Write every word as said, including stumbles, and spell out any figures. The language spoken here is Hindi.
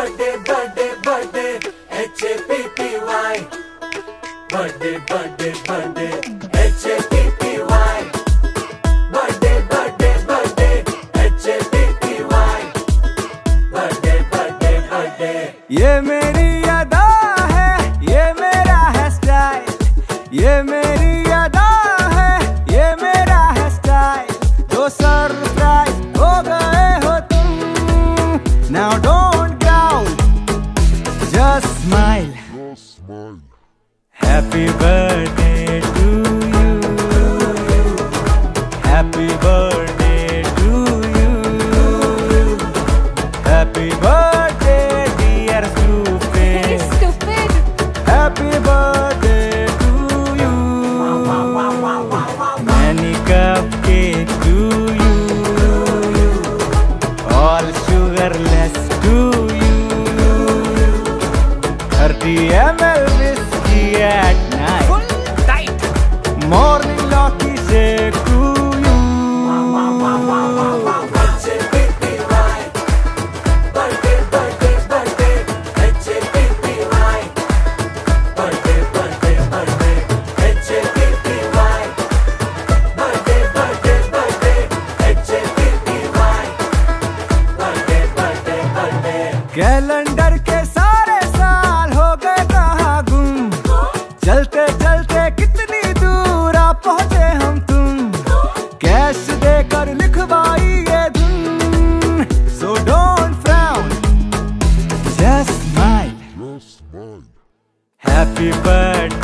birthday, birthday, birthday, H A P P Y. Birthday, birthday, birthday, H A P P Y. Birthday, birthday, birthday, H A P P Y. Birthday, birthday, birthday. ये मेरी अदा है, ये मेरा है स्टाइल, ये मेरी अदा है, ये मेरा है स्टाइल। जो सरप्राइज हो गए हो तुम, now don't growl, just smile. Happy birthday to you, happy birthday to you, happy birthday dear stupid, Stupid. happy birthday to you, many cupcakes to you, all sugarless to you, thirty milliliters whiskey at night, full tight, morning lucky shake to you. H A P P Y. Birthday, birthday, birthday, H A P P Y. Birthday, birthday, birthday, H A P P Y. Birthday, birthday, birthday, H A P P Y. Birthday, birthday, birthday. Calendar के सारे साल हो गए कहाँ गुम, चलते चलते कितनी दूर आ पहुँचे हम तुम, कैश देकर लिखवाई ये धुन, so don't frown, just smile, happy birthday